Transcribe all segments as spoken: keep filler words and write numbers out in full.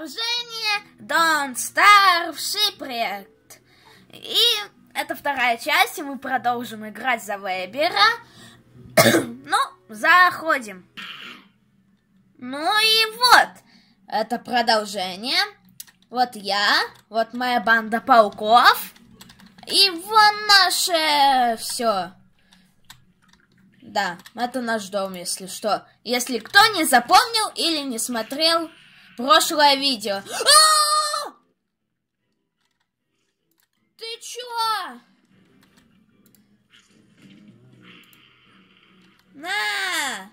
продолжение Don't Starve Shipwrecked. И это вторая часть, и мы продолжим играть за Вебера. Ну, заходим. Ну и вот, это продолжение. Вот я, вот моя банда пауков. И вон наше все. Да, это наш дом, если что. Если кто не запомнил или не смотрел прошлое видео. А-а-а! Ты чё? На!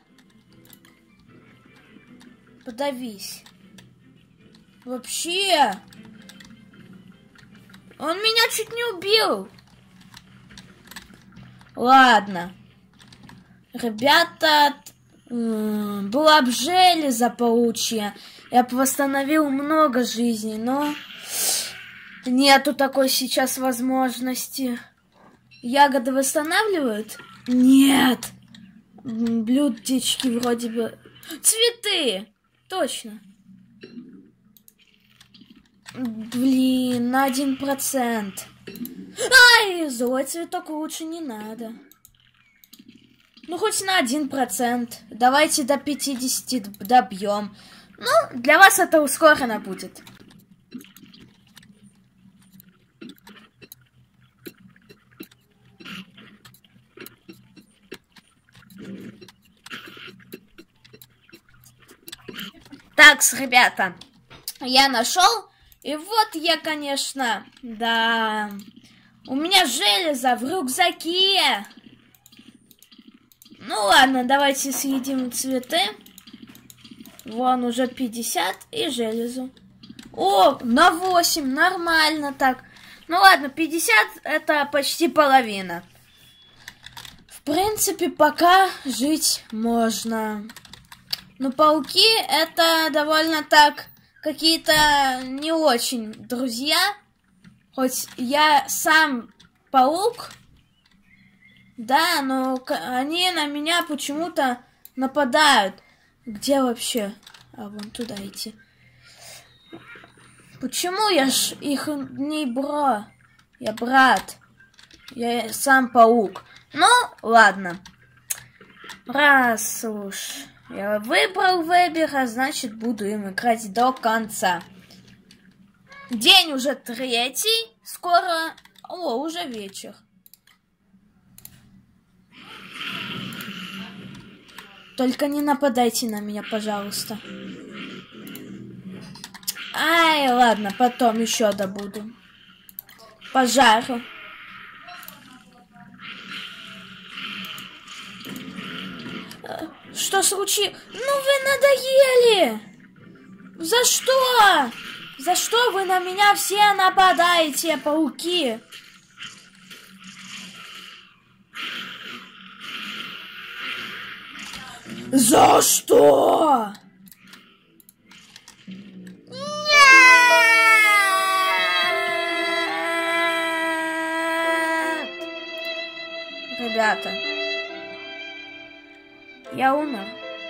Подавись. Вообще. Он меня чуть не убил. Ладно. Ребята, была б железо паучья. Я бы восстановил много жизней, но нету такой сейчас возможности. Ягоды восстанавливают? Нет. Блюдечки вроде бы. Цветы! Точно. Блин, на один процент. Ай, злой цветок лучше не надо. Ну, хоть на один процент. Давайте до пятидесяти добьем. Ну, для вас это ускоренно будет. Так, ребята, я нашел. И вот я, конечно, да, у меня железо в рюкзаке. Ну ладно, давайте съедим цветы. Вон уже пятьдесят и железо. О, на восемь, нормально так. Ну ладно, пятьдесят это почти половина. В принципе, пока жить можно. Но пауки это довольно так какие-то не очень друзья. Хоть я сам паук. Да, но они на меня почему-то нападают. Где вообще? А, вон туда идти. Почему я ж их не бра? Я брат. Я сам паук. Ну, ладно. Раз уж я выбрал Вебера, значит, буду им играть до конца. День уже третий. Скоро... О, уже вечер. Только не нападайте на меня, пожалуйста. Ай, ладно, потом еще добуду. Пожару. Что случилось? Ну вы надоели! За что? За что вы на меня все нападаете, пауки? За что? Нет! Ребята, я умер.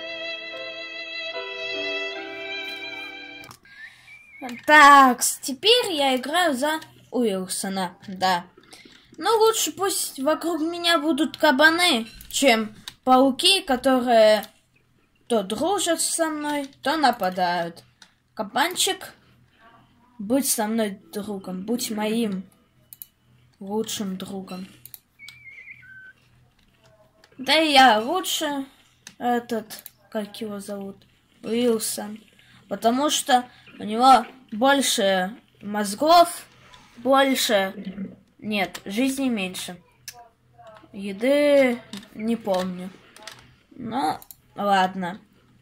Так, теперь я играю за Уилсона, да. Но лучше пусть вокруг меня будут кабаны, чем пауки, которые то дружат со мной, то нападают. Кабанчик, будь со мной другом, будь моим лучшим другом. Да и я лучше этот, как его зовут, Уилсон. Потому что у него больше мозгов, больше... Нет, жизни меньше. Еды не помню. Ну, ладно.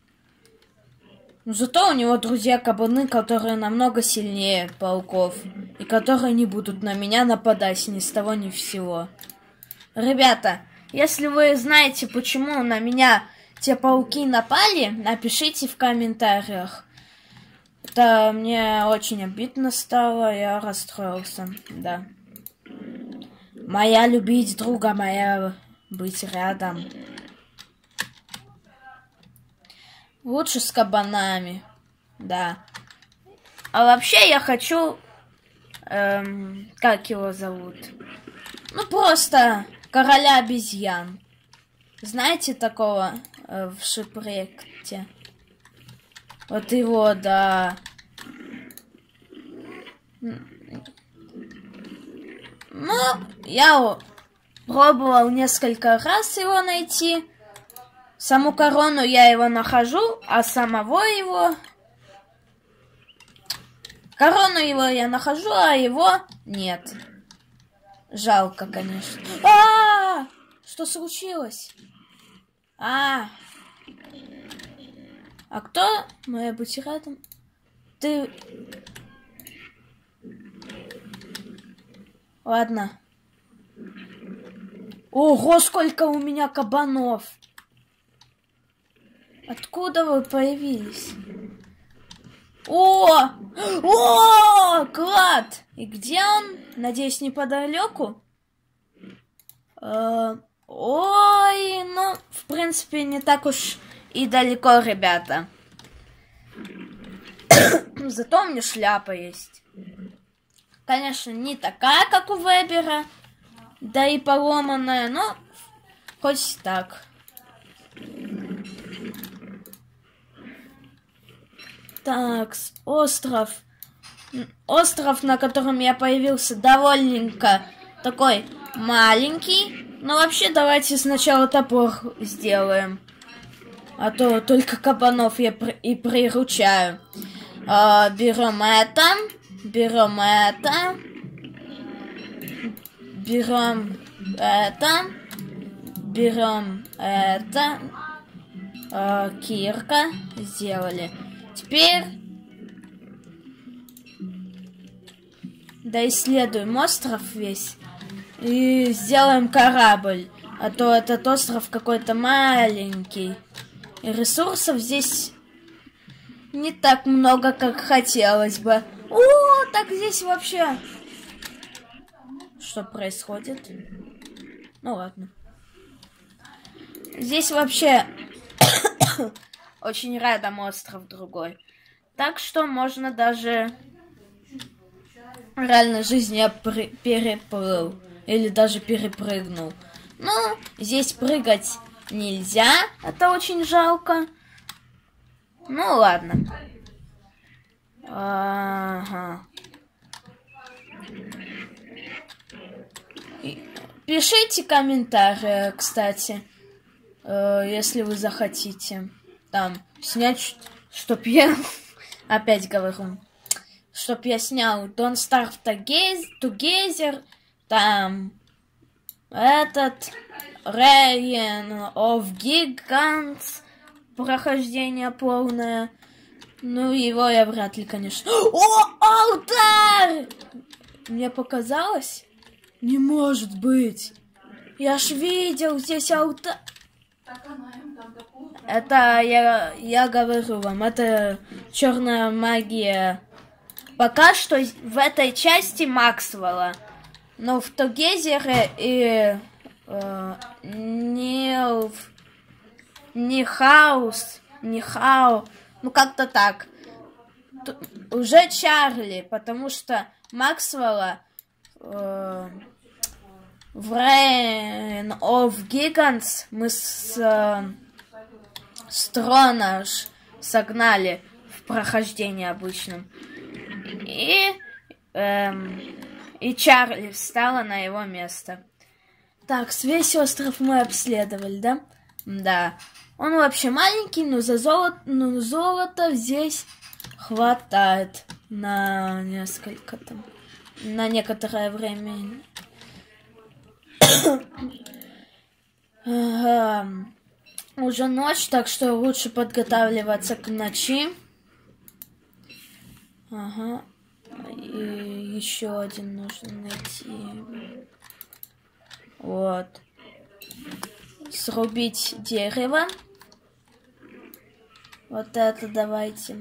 Но зато у него друзья-кабаны, которые намного сильнее пауков. И которые не будут на меня нападать ни с того ни с сего. Ребята, если вы знаете, почему на меня те пауки напали, напишите в комментариях. Это мне очень обидно стало, я расстроился, да. Моя любить друга, моя быть рядом. Лучше с кабанами, да. А вообще я хочу... Эм, как его зовут? Ну, просто короля обезьян. Знаете такого э, в шипректе? Вот его, да. Ну, я пробовал несколько раз его найти. Саму корону я его нахожу, а самого его... Корону его я нахожу, а его нет. Жалко, конечно. А-а-а! Что случилось? А, а кто? Моя быть рядом. Ты... Ладно. Ого, сколько у меня кабанов. Откуда вы появились? О! О! Клад! И где он? Надеюсь, неподалеку? Э, ой, ну, в принципе, не так уж и далеко, ребята. Зато у меня шляпа есть. Конечно, не такая, как у Вебера, да и поломанная, но хоть так. Так, остров. Остров, на котором я появился, довольненько такой маленький. Но вообще давайте сначала топор сделаем. А то только кабанов я при и приручаю. А, берем это. Берем это. Берем это. Берем это. А, кирка. Сделали. Теперь доисследуем остров весь и сделаем корабль, а то этот остров какой-то маленький и ресурсов здесь не так много, как хотелось бы. О, так здесь вообще что происходит? Ну ладно. Здесь вообще очень рядом остров другой. Так что можно даже в реальной жизни я переплыл. Или даже перепрыгнул. Но здесь прыгать нельзя. Это очень жалко. Ну ладно. Ага. Пишите комментарии, кстати, если вы захотите. Там снять, чтоб я... Опять говорю. Чтоб я снял Don't Starve Together. Там... Этот... Reign of Gigants. Прохождение полное. Ну, его я вряд ли, конечно... О, алтарь! Мне показалось? Не может быть. Я ж видел здесь алтарь. Это я, я говорю вам, это черная магия. Пока что в этой части Максвелла. Но в Тогезере и э, не, не Хаус, не Хау, ну как-то так. Т уже Чарли, потому что Максвелла э, в Reign of Gigants мы с... Э, с трона согнали в прохождении обычном. И, эм, и Чарли встала на его место. Так, весь остров мы обследовали, да? Да. Он вообще маленький, но за золото, но золота здесь хватает на несколько там, на некоторое время. Уже ночь, так что лучше подготавливаться к ночи. Ага. И еще один нужно найти. Вот. Срубить дерево. Вот это давайте.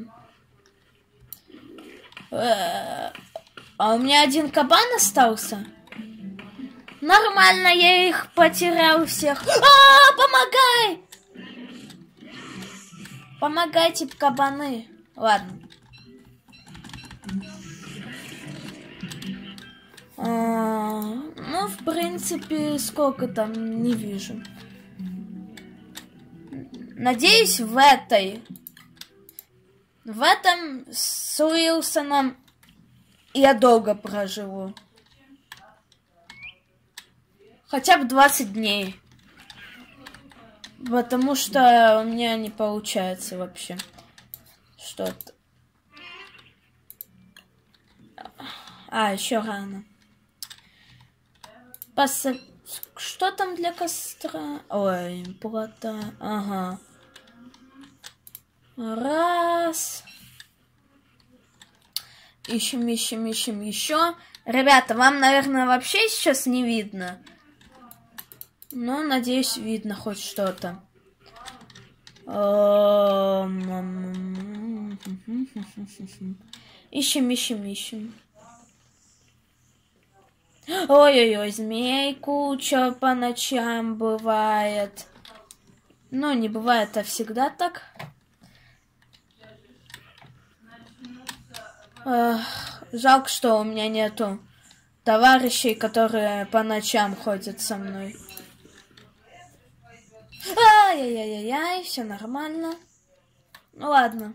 А у меня один кабан остался? Нормально, я их потерял всех. А, помогай! Помогайте, кабаны. Ладно. принципе, сколько там, не вижу. Надеюсь, в этой... В этом с Уилсоном я долго проживу. Хотя бы двадцать дней. Потому что у меня не получается вообще что-то. А, еще рано. Пос... Что там для костра? Ой, плота. Ага. Раз. Ищем, ищем, ищем еще. Ребята, вам, наверное, вообще сейчас не видно. Но, надеюсь, видно хоть что-то. Ищем, ищем, ищем. Ой-ой-ой, змей куча по ночам бывает. Ну, не бывает, а всегда так. Эх, жалко, что у меня нету товарищей, которые по ночам ходят со мной. Ай-яй-яй-яй, все нормально. Ну ладно.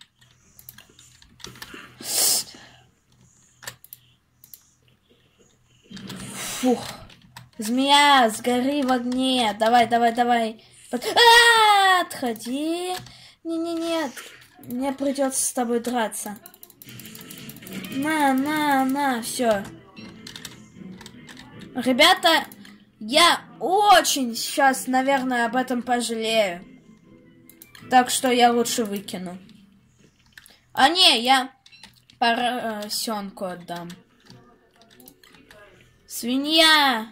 Фух. Змея, сгори в огне. Давай, давай, давай. Под... А, отходи. Не-не-нет. Мне придется с тобой драться. На, на, на, все. Ребята, я очень сейчас, наверное, об этом пожалею. Так что я лучше выкину. А не, я поросенку отдам. Свинья!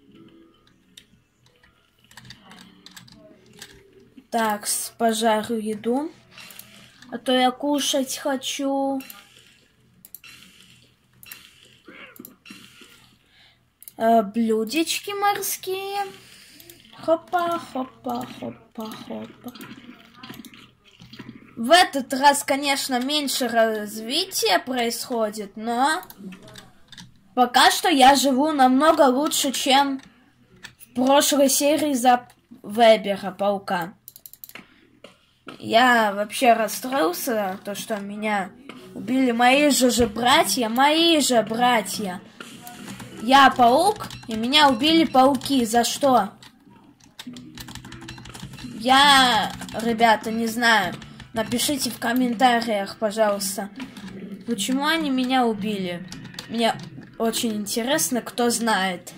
Так, пожарю еду. А то я кушать хочу. Э, блюдечки морские. Хопа, хопа, хопа, хопа. В этот раз, конечно, меньше развития происходит, но пока что я живу намного лучше, чем в прошлой серии за Вебера, паука. Я вообще расстроился, то, что меня убили мои же же братья, мои же братья. Я паук, и меня убили пауки. За что? Я, ребята, не знаю. Напишите в комментариях, пожалуйста, почему они меня убили. Мне очень интересно, кто знает.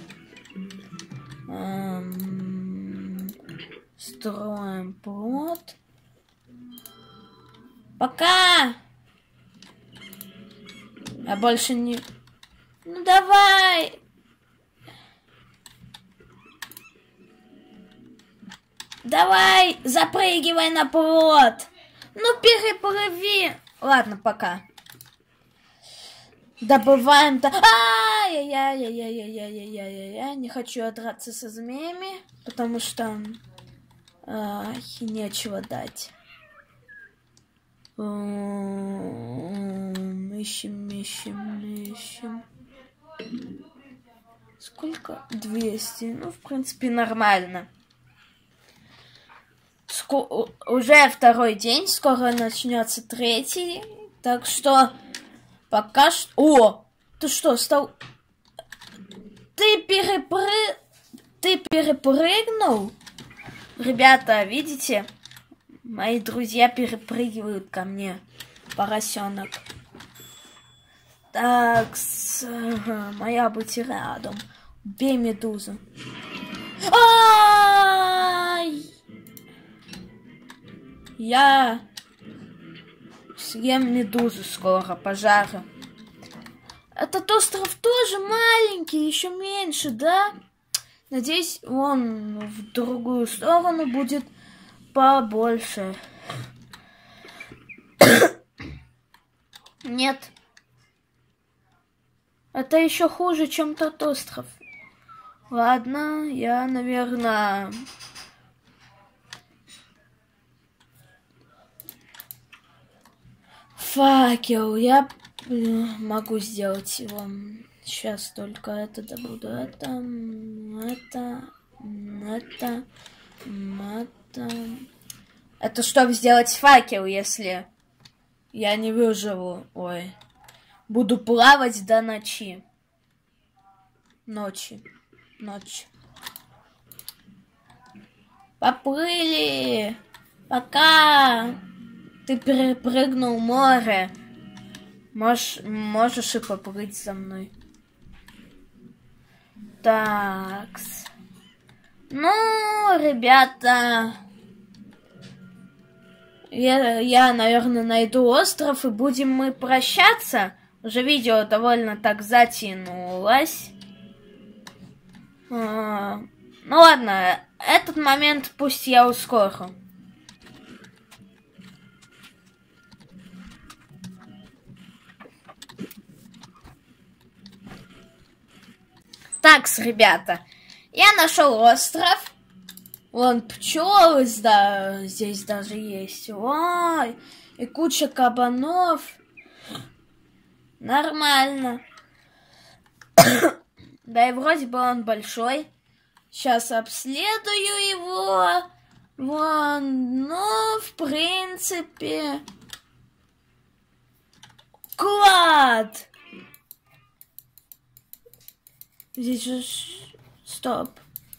Эм, строим плот. Пока! Я больше не... Ну давай! Давай, запрыгивай на плот! Ну переплыви! Ладно, пока. Добываем... Ай-яй-яй-яй-яй-яй-яй-яй-яй-яй. Не хочу драться со змеями, потому что... Ай, нечего дать. Ищем, ищем, ищем. Сколько? двести. Ну, в принципе, нормально. Ско- уже второй день, скоро начнется третий. Так что пока что... О! Ты что, стал... Ты перепры... Ты перепрыгнул? Ребята, видите? Мои друзья перепрыгивают ко мне. Поросенок. Так, с... моя быть рядом. Бей медузу. Ай! Я съем медузу скоро, пожарю. Этот остров тоже маленький, еще меньше, да? Надеюсь, он в другую сторону будет побольше. Нет. Это еще хуже, чем тот остров. Ладно, я, наверное... Факел, я могу сделать его. Сейчас только это добуду. Это, это, это, это. Это чтобы сделать факел, если я не выживу. Ой. Буду плавать до ночи. Ночи. Ночь. Поплыли. Пока. Ты перепрыгнул море. Можешь, можешь и поплыть за мной. Такс. Ну, ребята, я, я, наверное, найду остров, и будем мы прощаться. Уже видео довольно так затянулось. А, ну ладно, этот момент пусть я ускорю. Такс, ребята, я нашел остров. Вон пчелы, да, здесь даже есть. Ой, и куча кабанов. Нормально. Да и вроде бы он большой. Сейчас обследую его. Вон, ну, в принципе. Клад! Здесь же... Стоп.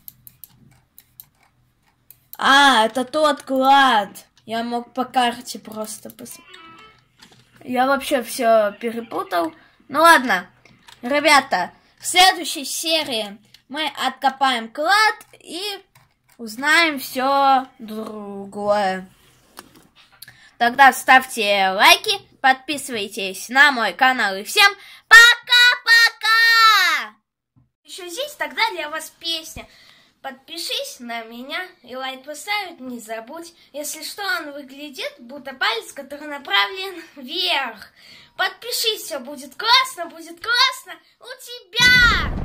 А, это тот клад. Я мог по карте просто посмотреть. Я вообще все перепутал. Ну ладно. Ребята, в следующей серии мы откопаем клад и узнаем все другое. Тогда ставьте лайки, подписывайтесь на мой канал и всем пока-пока! Еще здесь тогда для вас песня. Подпишись на меня и лайк поставить не забудь. Если что, он выглядит, будто палец, который направлен вверх. Подпишись, все будет классно, будет классно у тебя!